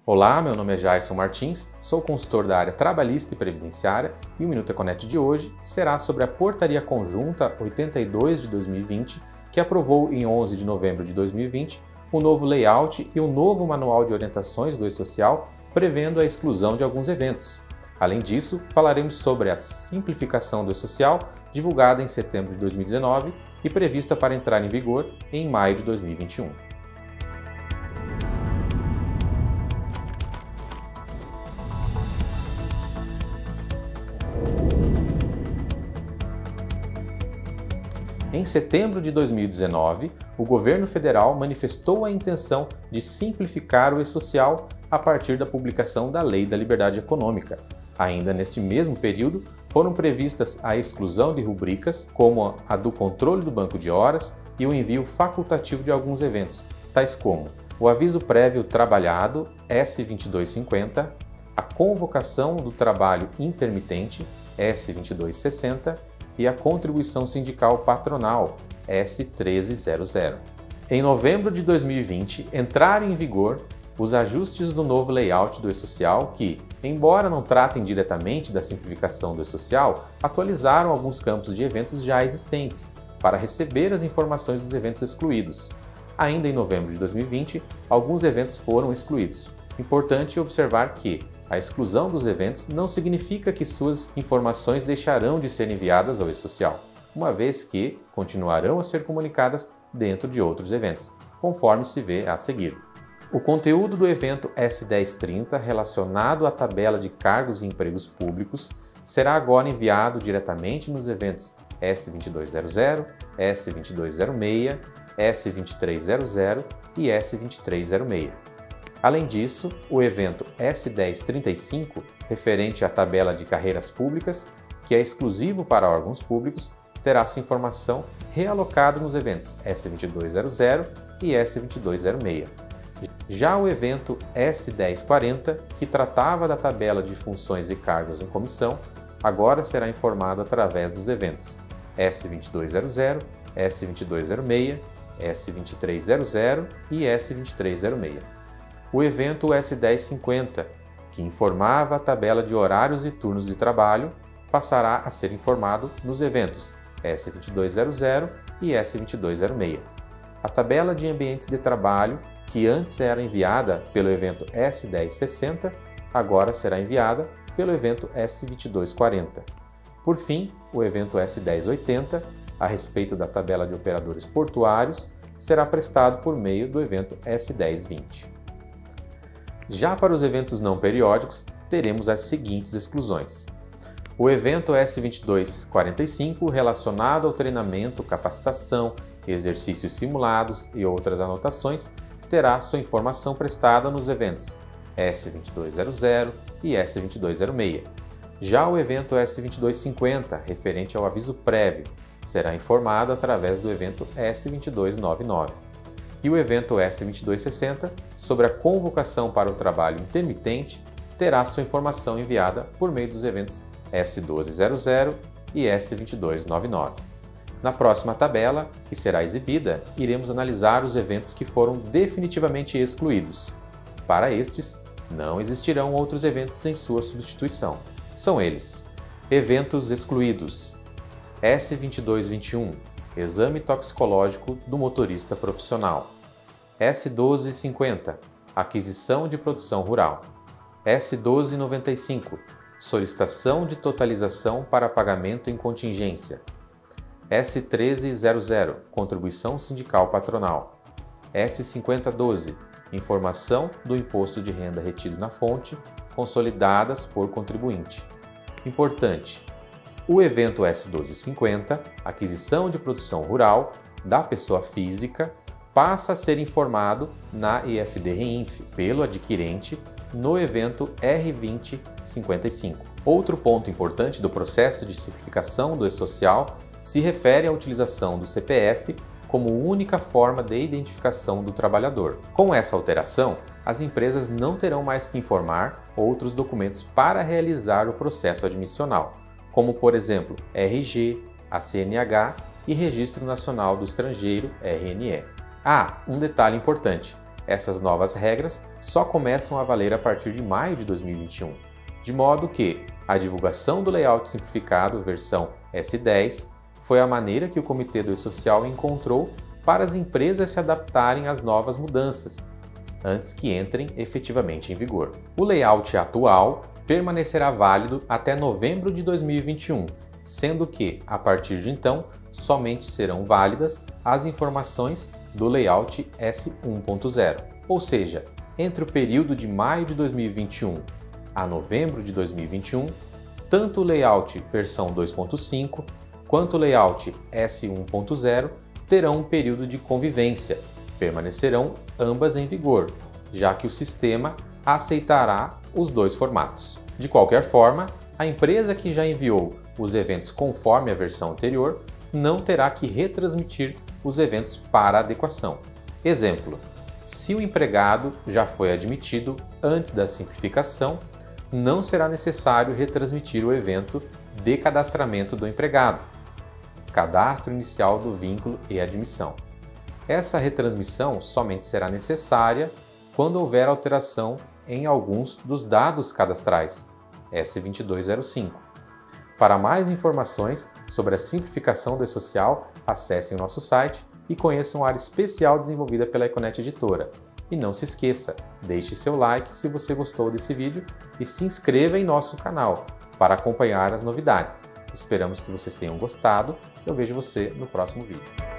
Olá, meu nome é Jason Martins, sou consultor da área trabalhista e previdenciária e o Minuto Econet de hoje será sobre a Portaria Conjunta 82 de 2020, que aprovou em 11 de novembro de 2020 o novo layout e o novo manual de orientações do E-Social, prevendo a exclusão de alguns eventos. Além disso, falaremos sobre a simplificação do E-Social, divulgada em setembro de 2019 e prevista para entrar em vigor em maio de 2021. Em setembro de 2019, o governo federal manifestou a intenção de simplificar o E-Social a partir da publicação da Lei da Liberdade Econômica. Ainda neste mesmo período, foram previstas a exclusão de rubricas, como a do controle do banco de horas e o envio facultativo de alguns eventos, tais como o aviso prévio trabalhado S2250, a convocação do trabalho intermitente S2260, e a contribuição sindical patronal S1300. Em novembro de 2020, entraram em vigor os ajustes do novo layout do E-Social que, embora não tratem diretamente da simplificação do E-Social, atualizaram alguns campos de eventos já existentes para receber as informações dos eventos excluídos. Ainda em novembro de 2020, alguns eventos foram excluídos. Importante observar que a exclusão dos eventos não significa que suas informações deixarão de ser enviadas ao E-Social, uma vez que continuarão a ser comunicadas dentro de outros eventos, conforme se vê a seguir. O conteúdo do evento S1030 relacionado à tabela de cargos e empregos públicos será agora enviado diretamente nos eventos S2200, S2206, S2300 e S2306. Além disso, o evento S1035, referente à tabela de carreiras públicas, que é exclusivo para órgãos públicos, terá sua informação realocada nos eventos S2200 e S2206. Já o evento S1040, que tratava da tabela de funções e cargos em comissão, agora será informado através dos eventos S2200, S2206, S2300 e S2306. O evento S1050, que informava a tabela de horários e turnos de trabalho, passará a ser informado nos eventos S2200 e S2206. A tabela de ambientes de trabalho, que antes era enviada pelo evento S1060, agora será enviada pelo evento S2240. Por fim, o evento S1080, a respeito da tabela de operadores portuários, será prestado por meio do evento S1020. Já para os eventos não periódicos, teremos as seguintes exclusões. O evento S2245, relacionado ao treinamento, capacitação, exercícios simulados e outras anotações, terá sua informação prestada nos eventos S2200 e S2206. Já o evento S2250, referente ao aviso prévio, será informado através do evento S2299. E o evento S2260, sobre a convocação para o trabalho intermitente, terá sua informação enviada por meio dos eventos S1200 e S2299. Na próxima tabela, que será exibida, iremos analisar os eventos que foram definitivamente excluídos. Para estes, não existirão outros eventos em sua substituição. São eles: eventos excluídos. S2221, Exame toxicológico do motorista profissional. S1250, Aquisição de produção rural. S1295, Solicitação de totalização para pagamento em contingência. S1300, Contribuição sindical patronal. S5012, Informação do imposto de renda retido na fonte, consolidadas por contribuinte. Importante: o evento S1250, Aquisição de produção rural da pessoa física, passa a ser informado na IFD-REINF pelo adquirente no evento R2055. Outro ponto importante do processo de simplificação do E-Social se refere à utilização do CPF como única forma de identificação do trabalhador. Com essa alteração, as empresas não terão mais que informar outros documentos para realizar o processo admissional, como, por exemplo, RG, a CNH e Registro Nacional do Estrangeiro, RNE. Um detalhe importante: Essas novas regras só começam a valer a partir de maio de 2021, de modo que a divulgação do layout simplificado versão S10 foi a maneira que o Comitê do E-Social encontrou para as empresas se adaptarem às novas mudanças, antes que entrem efetivamente em vigor. O layout atual permanecerá válido até novembro de 2021, sendo que, a partir de então, somente serão válidas as informações do layout S1.0, ou seja, entre o período de maio de 2021 a novembro de 2021, tanto o layout versão 2.5 quanto o layout S1.0 terão um período de convivência, permanecerão ambas em vigor, já que o sistema aceitará os dois formatos. De qualquer forma, a empresa que já enviou os eventos conforme a versão anterior não terá que retransmitir os eventos para adequação. Exemplo: se o empregado já foi admitido antes da simplificação, não será necessário retransmitir o evento de cadastramento do empregado, cadastro inicial do vínculo e admissão. Essa retransmissão somente será necessária quando houver alteração em alguns dos dados cadastrais, S2205. Para mais informações sobre a simplificação do E-Social, acessem o nosso site e conheçam a área especial desenvolvida pela Econet Editora. E não se esqueça, deixe seu like se você gostou desse vídeo e se inscreva em nosso canal para acompanhar as novidades. Esperamos que vocês tenham gostado. Eu vejo você no próximo vídeo.